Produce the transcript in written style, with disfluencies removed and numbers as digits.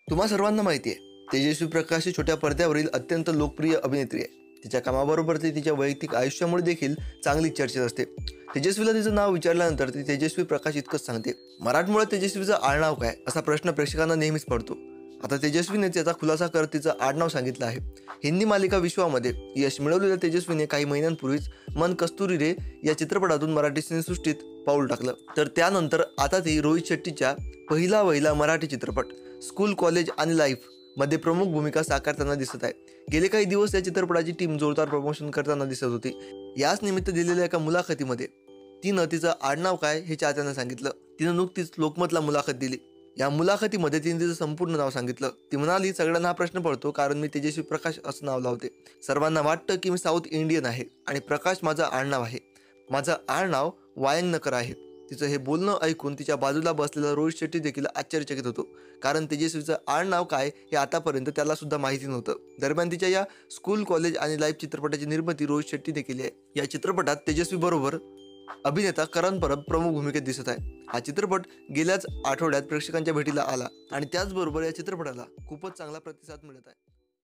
तुम्हा सर्वांना माहिती आहे, तेजस्वी प्रकाश ही छोट्या पडद्यावरील अत्यंत लोकप्रिय अभिनेत्री आहे. तिच्या कामाबरोबर ती तिच्या वैयक्तिक आयुष्यामुळे देखील चांगली चर्चेत असते. तेजस्वीला तिचं नाव विचारल्यानंतर ती तेजस्वी प्रकाश इतकंच सांगते. मराठमोळ्यात तेजस्वीचं आडनाव काय, असा प्रश्न प्रेक्षकांना नेहमीच पडतो. आता तेजस्वीने त्याचा खुलासा करत तिचं आडनाव सांगितलं आहे. हिंदी मालिका विश्वामध्ये यश मिळवलेल्या तेजस्वीने काही महिन्यांपूर्वीच मन कस्तुरी रे या चित्रपटातून मराठी सिनेसृष्टीत पाऊल टाकलं. तर त्यानंतर आता ती रोहित शेट्टीच्या पहिला मराठी चित्रपट स्कूल कॉलेज आणि लाईफ मध्ये प्रमुख भूमिका साकारताना दिसत आहे. गेले काही दिवस या चित्रपटाची टीम जोरदार प्रमोशन करताना दिसत होती. याच निमित्त दिलेल्या एका मुलाखतीमध्ये तिनं तिचं आडनाव काय हे चाहत्यांना सांगितलं. तिनं नुकतीच लोकमतला मुलाखत दिली. या मुलाखतीमध्ये तिने तिचं संपूर्ण नाव सांगितलं. ती म्हणाली, सगळ्यांना हा प्रश्न पडतो कारण मी तेजस्वी प्रकाश असं नाव लावते. सर्वांना वाटतं की मी साऊथ इंडियन आहे आणि प्रकाश माझं आडनाव आहे. माझं आडनाव वायंगणकर आहे. तिचं हे बोलणं ऐकून तिच्या बाजूला बसलेला रोहित शेट्टी देखील आश्चर्यचकित होतो, कारण तेजस्वीचं आडनाव काय हे आतापर्यंत त्याला सुद्धा माहिती नव्हतं. दरम्यान तिच्या या स्कूल कॉलेज आणि लाईफ चित्रपटाची निर्मिती रोहित शेट्टीने केली आहे. या चित्रपटात तेजस्वी बरोबर अभिनेता करण परब प्रमुख भूमिकेत दिसत आहे. हा चित्रपट गेल्याच आठवड्यात प्रेक्षकांच्या भेटीला आला आणि त्याचबरोबर या चित्रपटाला खूपच चांगला प्रतिसाद मिळत आहे.